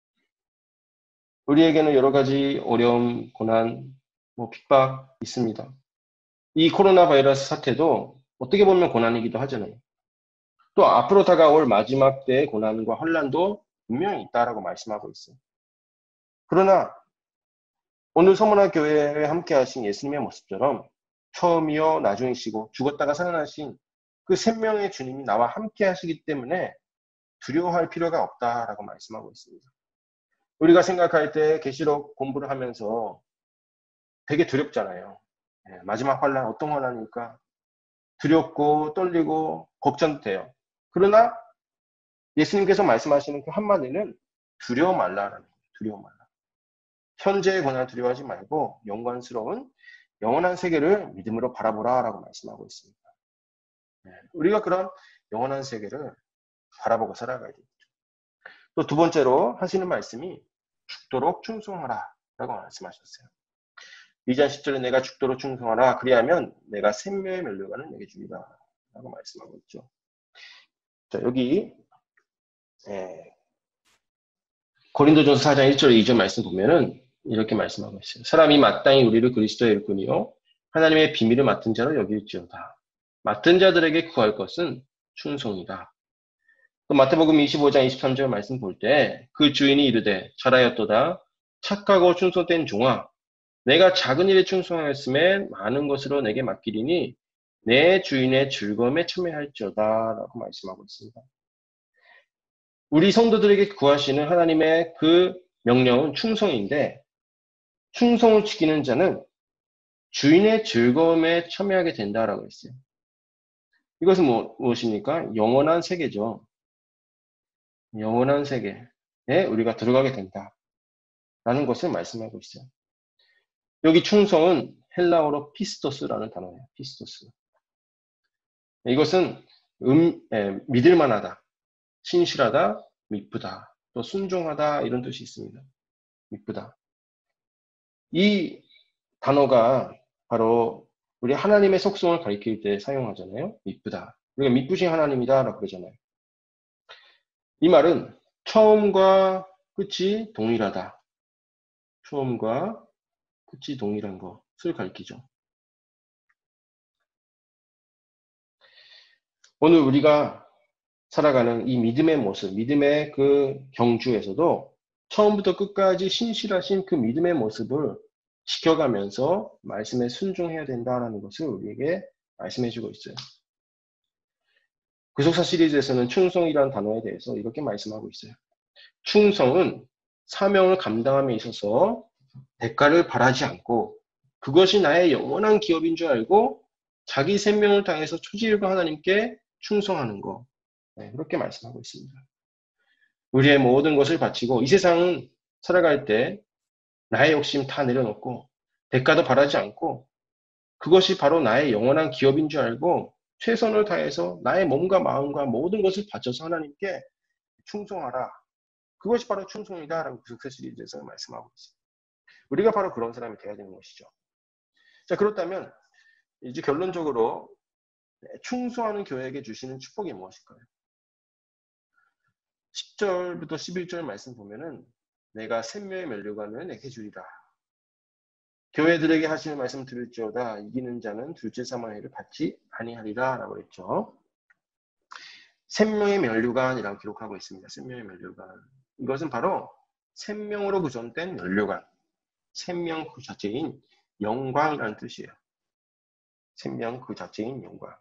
우리에게는 여러 가지 어려움, 고난, 뭐 핍박 있습니다. 이 코로나 바이러스 사태도 어떻게 보면 고난이기도 하잖아요. 또 앞으로 다가올 마지막 때의 고난과 혼란도 분명히 있다라고 말씀하고 있어요. 그러나 오늘 서문화 교회에 함께 하신 예수님의 모습처럼 처음이요 나중이시고 죽었다가 살아나신 그 생명의 주님이 나와 함께 하시기 때문에 두려워할 필요가 없다라고 말씀하고 있습니다. 우리가 생각할 때 계시록 공부를 하면서 되게 두렵잖아요. 네, 마지막 환란 어떤 환란일까? 두렵고 떨리고 걱정도 돼요. 그러나 예수님께서 말씀하시는 그 한마디는 두려워 말라라는 거예요. 두려워 말라. 현재의 고난을 두려워하지 말고 영광스러운 영원한 세계를 믿음으로 바라보라라고 말씀하고 있습니다. 우리가 그런 영원한 세계를 바라보고 살아가야 됩니다. 또 두 번째로 하시는 말씀이 죽도록 충성하라 라고 말씀하셨어요. 이 장 십 절에 내가 죽도록 충성하라 그리하면 내가 생명의 면류관을 내게 주리라 라고 말씀하고 있죠. 자, 여기 예, 고린도전서 사 장 일 절 이 절 말씀 보면은 이렇게 말씀하고 있어요. 사람이 마땅히 우리를 그리스도의 일꾼이요 하나님의 비밀을 맡은 자로 여길지어다. 맡은 자들에게 구할 것은 충성이다. 또 마태복음 이십오 장 이십삼 절 말씀 볼 때 그 주인이 이르되 잘하였도다 착하고 충성된 종아 내가 작은 일에 충성하였음에 많은 것으로 내게 맡기리니 내 주인의 즐거움에 참여할지어다 라고 말씀하고 있습니다. 우리 성도들에게 구하시는 하나님의 그 명령은 충성인데 충성을 지키는 자는 주인의 즐거움에 참여하게 된다라고 했어요. 이것은 뭐, 무엇입니까? 영원한 세계죠. 영원한 세계에 우리가 들어가게 된다라는 것을 말씀하고 있어요. 여기 충성은 헬라어로 피스토스라는 단어예요. 피스토스. 이것은 음, 에, 믿을만하다, 신실하다, 미쁘다, 또 순종하다 이런 뜻이 있습니다. 미쁘다. 이 단어가 바로 우리 하나님의 속성을 가리킬 때 사용하잖아요. 미쁘다. 우리가 미쁘신 하나님이다라고 그러잖아요. 이 말은 처음과 끝이 동일하다. 처음과 끝이 동일한 것을 가리키죠. 오늘 우리가 살아가는 이 믿음의 모습, 믿음의 그 경주에서도 처음부터 끝까지 신실하신 그 믿음의 모습을 지켜가면서 말씀에 순종해야 된다는 것을 우리에게 말씀해주고 있어요. 구속사 시리즈에서는 충성이라는 단어에 대해서 이렇게 말씀하고 있어요. 충성은 사명을 감당함에 있어서 대가를 바라지 않고 그것이 나의 영원한 기업인 줄 알고 자기 생명을 다해서 초지일과 하나님께 충성하는 것. 네, 그렇게 말씀하고 있습니다. 우리의 모든 것을 바치고 이 세상은 살아갈 때 나의 욕심 다 내려놓고 대가도 바라지 않고 그것이 바로 나의 영원한 기업인 줄 알고 최선을 다해서 나의 몸과 마음과 모든 것을 바쳐서 하나님께 충성하라. 그것이 바로 충성이다라고 구속사 시리즈에서 말씀하고 있습니다. 우리가 바로 그런 사람이 되어야 되는 것이죠. 자, 그렇다면 이제 결론적으로 충성하는 교회에게 주시는 축복이 무엇일까요? 십 절부터 십일 절 말씀 보면은 내가 생명의 면류관을 내게 주리라. 교회들에게 하시는 말씀 들을지어다 이기는 자는 둘째 사망의 받지 아니하리라 라고 했죠. 생명의 면류관이라고 기록하고 있습니다. 생명의 면류관. 이것은 바로 생명으로 구성된 면류관. 생명 그 자체인 영광이라는 뜻이에요. 생명 그 자체인 영광.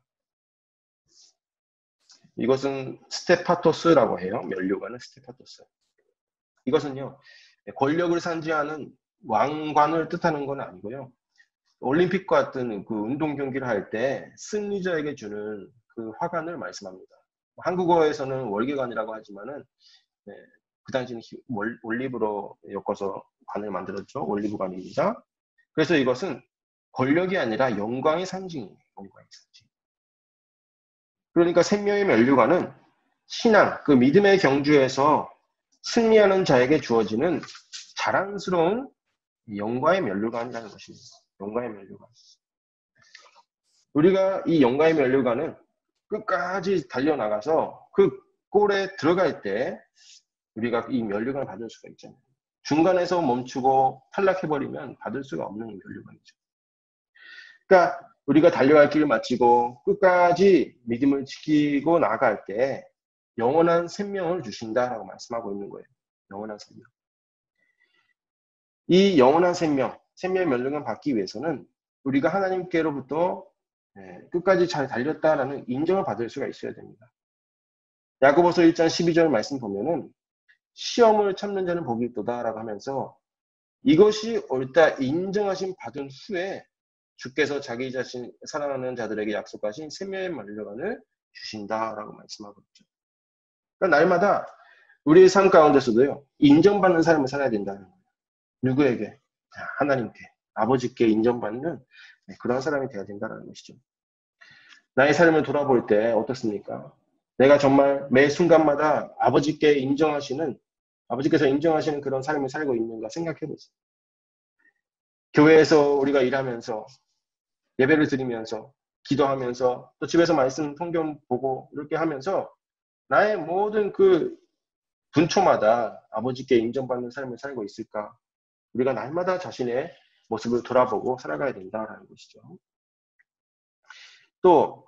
이것은 스테파토스라고 해요. 면류관은 스테파토스. 이것은요. 권력을 산지하는 왕관을 뜻하는 건 아니고요. 올림픽과 같은 그 운동 경기를 할 때 승리자에게 주는 그 화관을 말씀합니다. 한국어에서는 월계관이라고 하지만은 네, 그 당시는 올리브로 엮어서 관을 만들었죠. 올리브관입니다. 그래서 이것은 권력이 아니라 영광의 상징이에요. 영광의 상징. 그러니까 생명의 면류관은 신앙, 그 믿음의 경주에서 승리하는 자에게 주어지는 자랑스러운 영광의 면류관이라는 것입니다. 영광의 면류관. 우리가 이 영광의 면류관은 끝까지 달려나가서 그 골에 들어갈 때 우리가 이 면류관을 받을 수가 있잖아요. 중간에서 멈추고 탈락해버리면 받을 수가 없는 면류관이죠. 그러니까 우리가 달려갈 길을 마치고 끝까지 믿음을 지키고 나아갈 때 영원한 생명을 주신다라고 말씀하고 있는 거예요. 영원한 생명. 이 영원한 생명, 생명의 면류관 받기 위해서는 우리가 하나님께로부터 끝까지 잘 달렸다라는 인정을 받을 수가 있어야 됩니다. 야고보서 일 장 십이 절 말씀 보면은 시험을 참는 자는 복이 있도다라고 하면서 이것이 옳다 인정하신 받은 후에 주께서 자기 자신 사랑하는 자들에게 약속하신 생명의 면류관을 주신다라고 말씀하고 있죠. 그러니까 날마다 우리의 삶 가운데서도요 인정받는 삶을 살아야 된다는 거예요. 누구에게? 하나님께, 아버지께 인정받는 그런 사람이 되어야 된다는 것이죠. 나의 삶을 돌아볼 때 어떻습니까? 내가 정말 매 순간마다 아버지께 인정하시는, 아버지께서 인정하시는 그런 삶을 살고 있는가 생각해 보세요. 교회에서 우리가 일하면서, 예배를 드리면서, 기도하면서, 또 집에서 말씀 성경 보고 이렇게 하면서 나의 모든 그 분초마다 아버지께 인정받는 삶을 살고 있을까? 우리가 날마다 자신의 모습을 돌아보고 살아가야 된다라는 것이죠. 또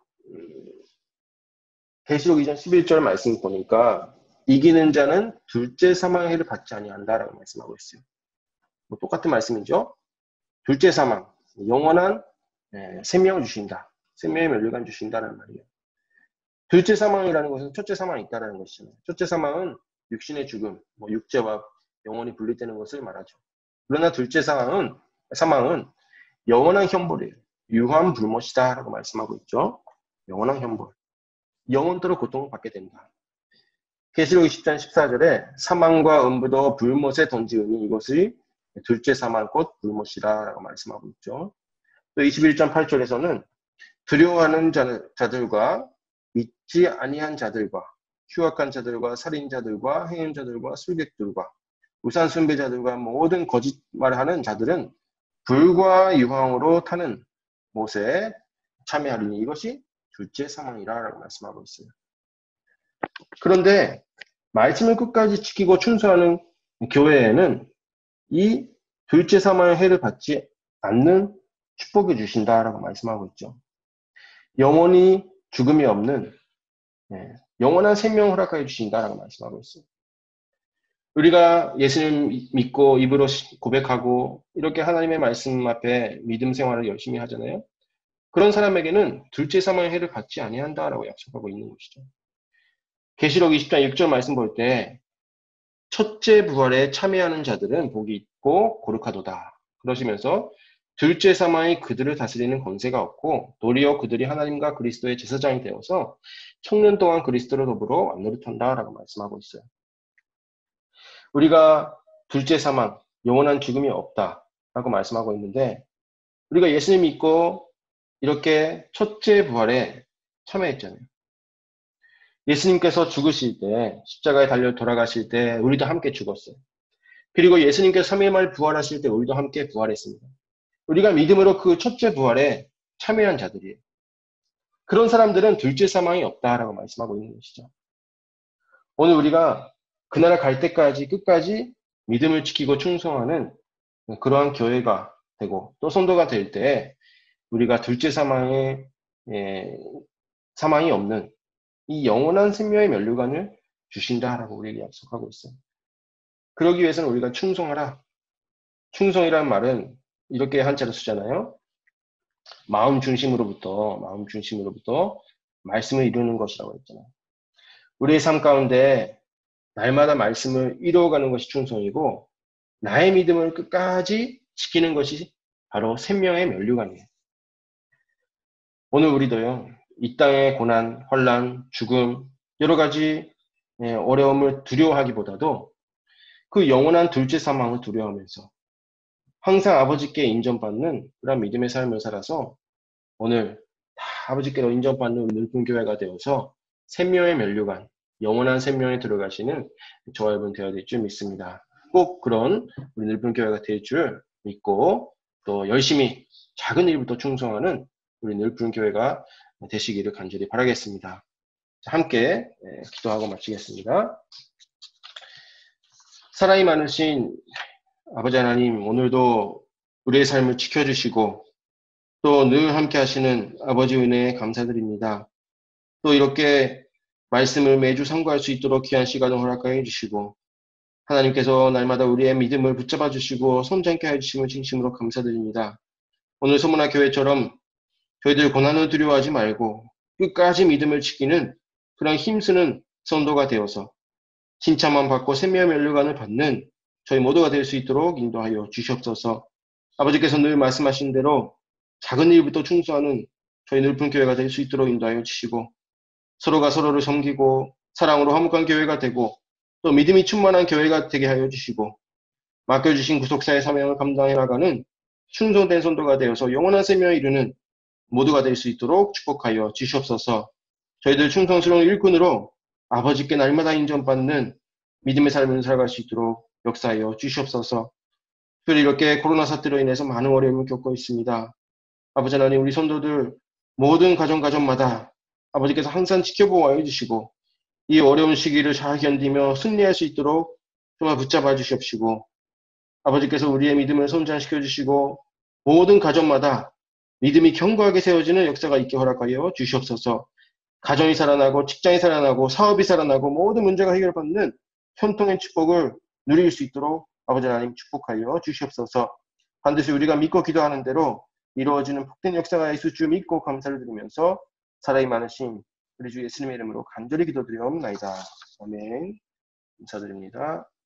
계시록 이 장 십일 절 말씀 보니까 이기는 자는 둘째 사망의 해를 받지 아니한다라고 말씀하고 있어요. 뭐 똑같은 말씀이죠. 둘째 사망, 영원한 생명을 주신다. 생명의 멸류관 주신다는 말이에요. 둘째 사망이라는 것은 첫째 사망이 있다는 것이잖아요. 첫째 사망은 육신의 죽음, 뭐 육체와 영혼이 분리되는 것을 말하죠. 그러나 둘째 사망은, 사망은 영원한 형벌이에요. 유한 불못이다 라고 말씀하고 있죠. 영원한 형벌. 영원토록 고통을 받게 된다. 계시록 이십 장 십사 절에 사망과 음부도 불못에 던지으니 이것이 둘째 사망 곧 불못이다 라고 말씀하고 있죠. 또 이십일 장 팔 절에서는 두려워하는 자들과 믿지 아니한 자들과 휴학한 자들과 살인자들과 행운자들과 술객들과 우상 숭배자들과 모든 거짓말하는 자들은 불과 유황으로 타는 못에 참여하리니 이것이 둘째 사망이라고 말씀하고 있어요. 그런데 말씀을 끝까지 지키고 충성하는 교회에는 이 둘째 사망의 해를 받지 않는 축복을 주신다라고 말씀하고 있죠. 영원히 죽음이 없는 영원한 생명을 허락하여 주신다라고 말씀하고 있어요. 우리가 예수님 믿고 입으로 고백하고 이렇게 하나님의 말씀 앞에 믿음 생활을 열심히 하잖아요. 그런 사람에게는 둘째 사망의 해를 받지 아니한다라고 약속하고 있는 것이죠. 계시록 이십 장 육 절 말씀 볼 때 첫째 부활에 참여하는 자들은 복이 있고 거룩하도다. 그러시면서 둘째 사망이 그들을 다스리는 권세가 없고 도리어 그들이 하나님과 그리스도의 제사장이 되어서 청년 동안 그리스도로 더불어 왕노릇한다라고 말씀하고 있어요. 우리가 둘째 사망, 영원한 죽음이 없다라고 말씀하고 있는데 우리가 예수님 믿고 이렇게 첫째 부활에 참여했잖아요. 예수님께서 죽으실 때 십자가에 달려 돌아가실 때 우리도 함께 죽었어요. 그리고 예수님께서 삼 일 만에 부활하실 때 우리도 함께 부활했습니다. 우리가 믿음으로 그 첫째 부활에 참여한 자들이에요. 그런 사람들은 둘째 사망이 없다라고 말씀하고 있는 것이죠. 오늘 우리가 그나라 갈 때까지 끝까지 믿음을 지키고 충성하는 그러한 교회가 되고 또 성도가 될 때 우리가 둘째 사망에 예, 사망이 없는 이 영원한 생명의 면류관을 주신다라고 우리에게 약속하고 있어요. 그러기 위해서는 우리가 충성하라. 충성이라는 말은 이렇게 한자로 쓰잖아요. 마음 중심으로부터 마음 중심으로부터 말씀을 이루는 것이라고 했잖아요. 우리의 삶 가운데 날마다 말씀을 이루어가는 것이 충성이고 나의 믿음을 끝까지 지키는 것이 바로 생명의 면류관이에요. 오늘 우리도요. 이 땅의 고난, 환난, 죽음, 여러 가지 어려움을 두려워하기보다도 그 영원한 둘째 사망을 두려워하면서 항상 아버지께 인정받는 그런 믿음의 삶을 살아서 오늘 다 아버지께로 인정받는 늘픈 교회가 되어서 생명의 면류관, 영원한 생명에 들어가시는 저와 여러분 되어야 될 줄 믿습니다. 꼭 그런 우리 늘픈 교회가 될 줄 믿고 또 열심히 작은 일부터 충성하는 우리 늘픈 교회가 되시기를 간절히 바라겠습니다. 함께 기도하고 마치겠습니다. 사랑이 많으신 아버지 하나님, 오늘도 우리의 삶을 지켜주시고 또 늘 함께 하시는 아버지 은혜에 감사드립니다. 또 이렇게 말씀을 매주 상고할 수 있도록 귀한 시간을 허락하여 주시고 하나님께서 날마다 우리의 믿음을 붙잡아 주시고 손잡게 해주시면 진심으로 감사드립니다. 오늘 소문화 교회처럼 저희들 고난을 두려워하지 말고 끝까지 믿음을 지키는 그런 힘쓰는 성도가 되어서 칭찬만 받고 생명의 면류관을 받는 저희 모두가 될 수 있도록 인도하여 주시옵소서. 아버지께서 늘 말씀하신 대로 작은 일부터 충성하는 저희 늘픈 교회가 될 수 있도록 인도하여 주시고 서로가 서로를 섬기고 사랑으로 화목한 교회가 되고 또 믿음이 충만한 교회가 되게 하여 주시고 맡겨주신 구속사의 사명을 감당해 나가는 충성된 성도가 되어서 영원한 생명을 이루는 모두가 될 수 있도록 축복하여 주시옵소서. 저희들 충성스러운 일꾼으로 아버지께 날마다 인정받는 믿음의 삶을 살아갈 수 있도록 역사하여 주시옵소서. 특별히 이렇게 코로나 사태로 인해서 많은 어려움을 겪고 있습니다. 아버지 하나님, 우리 성도들 모든 가정 가정마다 아버지께서 항상 지켜보아 주시고 이 어려운 시기를 잘 견디며 승리할 수 있도록 정말 붙잡아 주시옵시고, 아버지께서 우리의 믿음을 성장시켜 주시고 모든 가정마다 믿음이 견고하게 세워지는 역사가 있게 허락하여 주시옵소서. 가정이 살아나고 직장이 살아나고 사업이 살아나고 모든 문제가 해결받는 현통의 축복을 누릴 수 있도록 아버지 하나님 축복하여 주시옵소서. 반드시 우리가 믿고 기도하는 대로 이루어지는 복된 역사가 있을 줄 믿고 감사를 드리면서 사랑이 많으신 우리 주 예수님의 이름으로 간절히 기도드리옵나이다. 아멘. 감사드립니다.